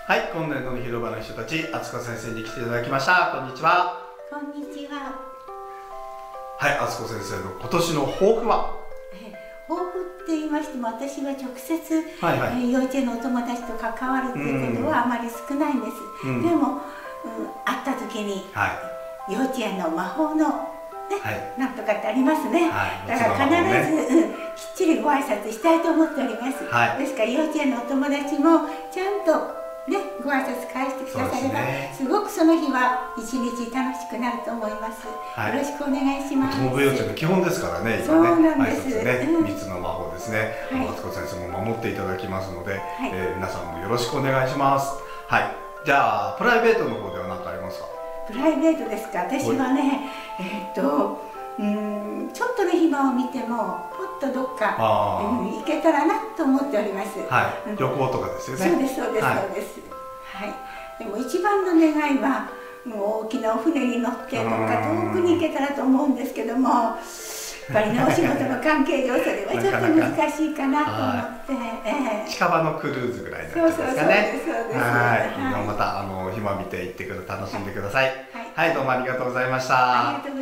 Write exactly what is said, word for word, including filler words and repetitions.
はい、今年度の広場の人たち、あつこ先生に来ていただきました。こんにちは。 こんにちは。 はい、あつこ先生の今年の抱負は？ え抱負って言いましても、私は直接、 はいはい、 えー、幼稚園のお友達と関わるということはあまり少ないんです。うん、でも、うん、会った時に、はい、幼稚園の魔法のね、はい、なんとかってありますね。はい、だから必ず、ね、うん、きっちりご挨拶したいと思っております。はい、ですから幼稚園のお友達もちゃんとね、ご挨拶返してくだされば、ね、すごくその日は一日楽しくなると思います。はい、よろしくお願いします。 友部幼稚園の基本ですからね、 今ね、挨拶ね、三つの魔法ですね。あつこ先生も守っていただきますので、はい、えー、皆さんもよろしくお願いします。はい、じゃあプライベートの方では何かありますか？ プライベートですか。私はね、えっと、うん、ちょっとの暇を見ても、ぽっとどっか、うん、行けたらなと思っております。 はい、旅行とかですよね。 そうです、そうです、そうです。はい。でも一番の願いは、もう大きなお船に乗ってどっか遠くに行けたらと思うんですけども、やっぱりね、お仕事の関係上、それはちょっと難しいかなと思って。えー、近場のクルーズぐらいになっちゃうんですかね。そうです、そうです。はい。また、あの、暇見て行ってくる、楽しんでください。はい、どうもありがとうございました。